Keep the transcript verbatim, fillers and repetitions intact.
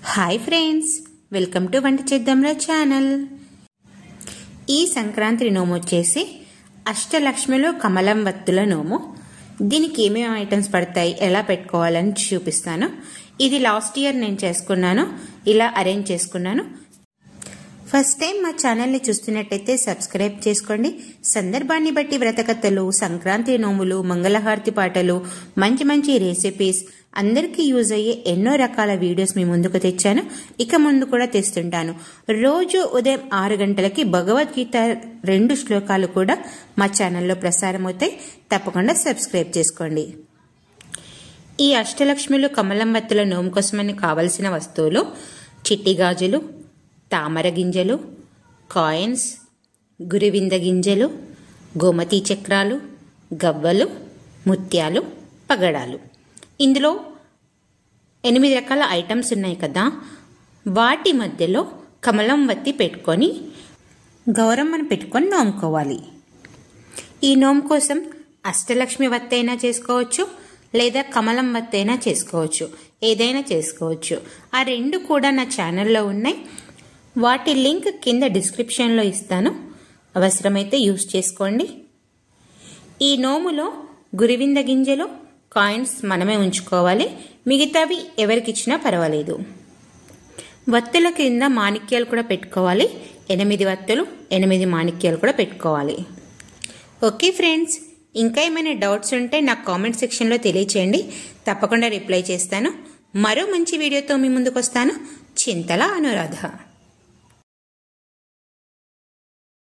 Hi friends, welcome to వంట చేద్దాంరా channel. ఈ సంక్రాంతి నోము వచ్చేసి అష్టలక్ష్మిలో కమలం వత్తుల నోము. దీనికి ఏమేమి ఐటమ్స్ పడతాయి, ఎలా పెట్టుకోవాలని చూపిస్తాను. ఇది లాస్ట్ ఇయర్ నేను చేసుకున్నాను, ఇలా అరేంజ్ చేసుకున్నాను. ఫస్ట్ టైం మా ఛానల్ని చూస్తున్నట్టయితే సబ్స్క్రైబ్ చేసుకోండి. సందర్భాన్ని బట్టి వ్రతకథలు, సంక్రాంతి నోములు, మంగళహారతి పాటలు, మంచి మంచి రెసిపీస్, అందరికీ యూజ్ అయ్యే ఎన్నో రకాల వీడియోస్ మీ ముందుకు తెచ్చాను. ఇక ముందు కూడా తెస్తుంటాను. రోజు ఉదయం ఆరు గంటలకి భగవద్గీత రెండు శ్లోకాలు కూడా మా ఛానల్లో ప్రసారం అవుతాయి. తప్పకుండా సబ్స్క్రైబ్ చేసుకోండి. ఈ అష్టలక్ష్మిలు కమలం వత్తుల నోము కోసమని కావలసిన వస్తువులు: చిట్టి గాజులు, తామర గింజలు, కాయిన్స్, గురివింద గింజలు, గోమతి చక్రాలు, గవ్వలు, ముత్యాలు, పగడాలు. ఇందులో ఎనిమిది రకాల ఐటమ్స్ ఉన్నాయి కదా, వాటి మధ్యలో కమలం వత్తి పెట్టుకొని గౌరమ్మను పెట్టుకొని నోముకోవాలి. ఈ నోము కోసం అష్టలక్ష్మి వత్తి అయినా చేసుకోవచ్చు, లేదా కమలం వత్తి అయినా చేసుకోవచ్చు, ఏదైనా చేసుకోవచ్చు. ఆ రెండు కూడా నా ఛానల్లో ఉన్నాయి. వాటి లింక్ కింద డిస్క్రిప్షన్లో ఇస్తాను, అవసరమైతే యూజ్ చేసుకోండి. ఈ నోములో గురివింద గింజలు, కాయిన్స్ మనమే ఉంచుకోవాలి, మిగతావి ఎవరికిచ్చినా పర్వాలేదు. వత్తుల కింద మాణిక్యాలు కూడా పెట్టుకోవాలి. ఎనిమిది వత్తులు, ఎనిమిది మాణిక్యాలు కూడా పెట్టుకోవాలి. ఓకే ఫ్రెండ్స్, ఇంకా ఏమైనా డౌట్స్ ఉంటే నాకు కామెంట్ సెక్షన్లో తెలియచేయండి, తప్పకుండా రిప్లై చేస్తాను. మరో మంచి వీడియోతో మీ ముందుకు వస్తాను. చింతల అనురాధ.